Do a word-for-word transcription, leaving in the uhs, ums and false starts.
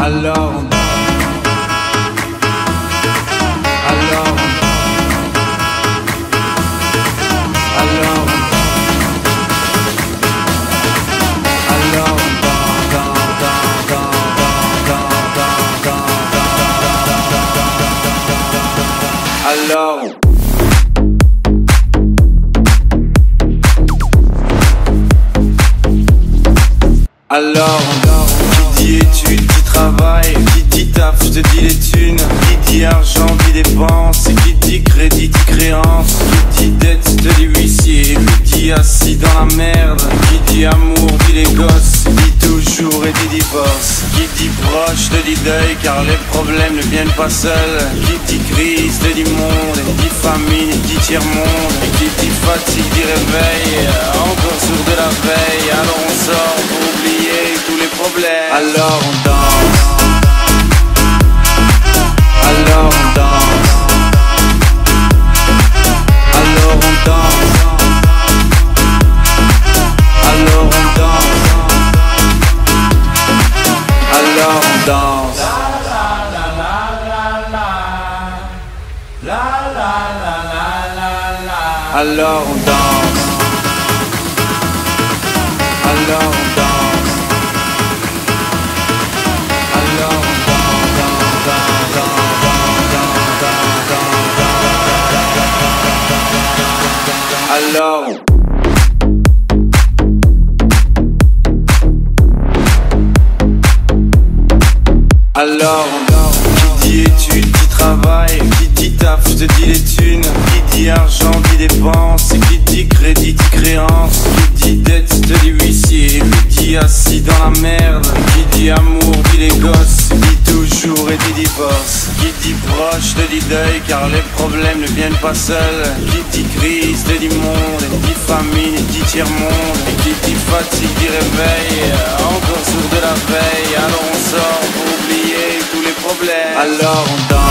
Alors on Alors Alors Alors Alors Alors, qui dit études, qui travaille, qui dit taf, je te dis les thunes, qui dit argent, dit dépenses, qui dit crédit, dit créance, qui dit dette, je te dis huissier, qui dit assis dans la merde, qui dit amour, dit les gosses, dit toujours et dit divorce, qui dit proche, te dit deuil, car les problèmes ne viennent pas seuls, qui dit crise, te dit monde, qui dit famine, dit tiers-monde, et qui dit fatigue, dit réveil, encore sourd de la veille, alors on sort pour oublier tous les problèmes. Alors on danse, alors on danse, alors on danse, alors on danse, alors on danse. Alors on danse, alors on danse, alors on danse, alors Alors, qui dit études, qui travaille, qui dit taf, je te dis les thunes, qui dit argent, dit dépenses, qui dit crédit, dit créance, qui dit dette, je te dis huissier, qui dit assis dans la merde, qui dit amour, dit les gosses, dit toujours et dit divorce, qui dit proche, te dit deuil, car les problèmes ne viennent pas seuls, qui dit crise, te dit monde, dit famine, dit tiers-monde, et qui dit fatigue, dit réveil, encore sourd de la veille, alors on sort pour oublier tous les problèmes. Alors on danse.